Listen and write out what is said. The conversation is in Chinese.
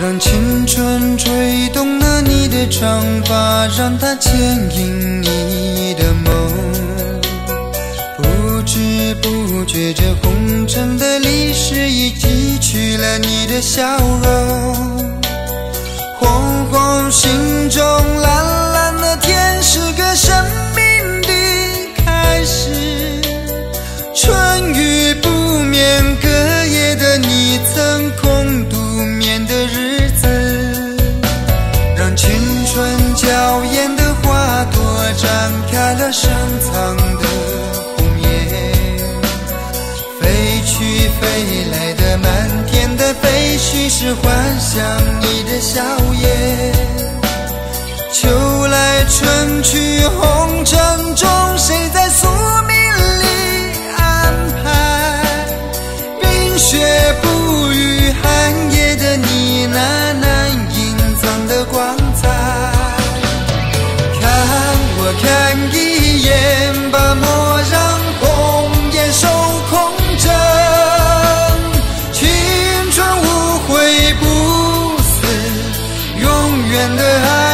让青春吹动了你的长发，让它牵引你的梦。不知不觉，这红尘的历史已记取了你的笑容。惶惶心中，蓝蓝的天是个生命的开始。春雨不眠，隔夜的你曾空独眠的日子，让青春娇艳的花朵展开了深藏的红叶。飞去飞来的满天的飞絮，是幻想你的笑靥。秋来春去，红尘中谁在宿命里安排？冰雪不语，寒夜的你那难隐藏的光彩。看我看一眼，把莫让红颜守空枕。青春无悔不死，永远的爱